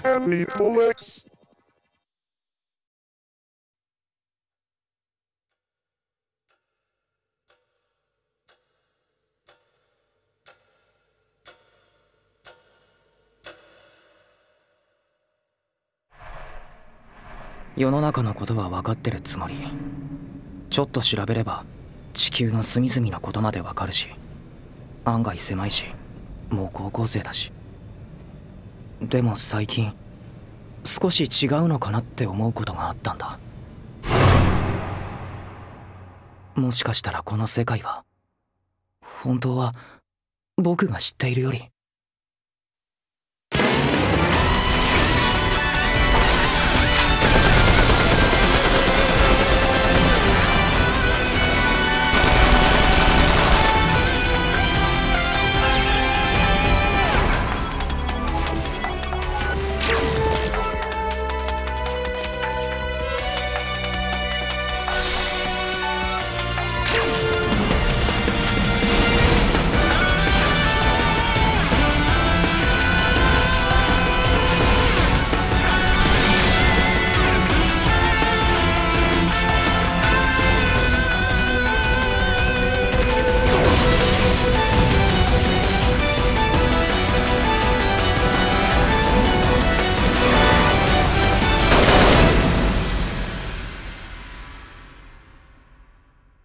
Aniplex. 世の中のことは分かってるつもり。ちょっと調べれば地球の隅々のことまで分かるし、案外狭いし、もう高校生だし。でも最近少し違うのかなって思うことがあったんだ。もしかしたらこの世界は本当は僕が知っているより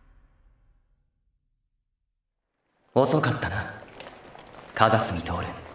遅かったな、風住徹。